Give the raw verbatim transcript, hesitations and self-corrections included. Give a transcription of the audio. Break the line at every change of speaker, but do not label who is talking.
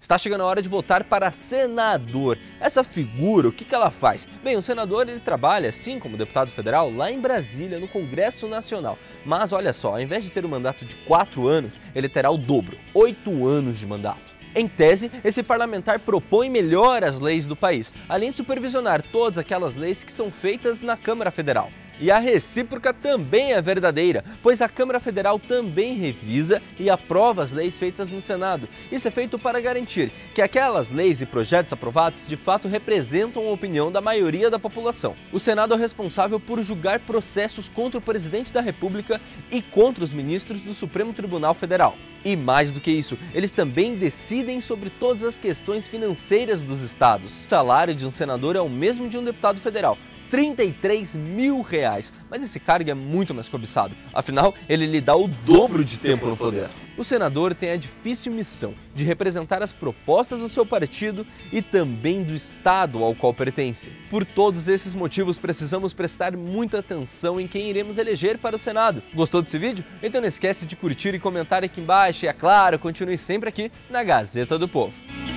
Está chegando a hora de votar para senador. Essa figura, o que que ela faz? Bem, o senador ele trabalha, assim como deputado federal, lá em Brasília, no Congresso Nacional. Mas olha só, ao invés de ter um mandato de quatro anos, ele terá o dobro, oito anos de mandato. Em tese, esse parlamentar propõe melhor as leis do país, além de supervisionar todas aquelas leis que são feitas na Câmara Federal. E a recíproca também é verdadeira, pois a Câmara Federal também revisa e aprova as leis feitas no Senado. Isso é feito para garantir que aquelas leis e projetos aprovados de fato representam a opinião da maioria da população. O Senado é responsável por julgar processos contra o presidente da República e contra os ministros do Supremo Tribunal Federal. E mais do que isso, eles também decidem sobre todas as questões financeiras dos estados. O salário de um senador é o mesmo de um deputado federal, trinta e três mil reais, mas esse cargo é muito mais cobiçado, afinal ele lhe dá o dobro de tempo no poder. O senador tem a difícil missão de representar as propostas do seu partido e também do estado ao qual pertence. Por todos esses motivos precisamos prestar muita atenção em quem iremos eleger para o Senado. Gostou desse vídeo? Então não esquece de curtir e comentar aqui embaixo e, é claro, continue sempre aqui na Gazeta do Povo.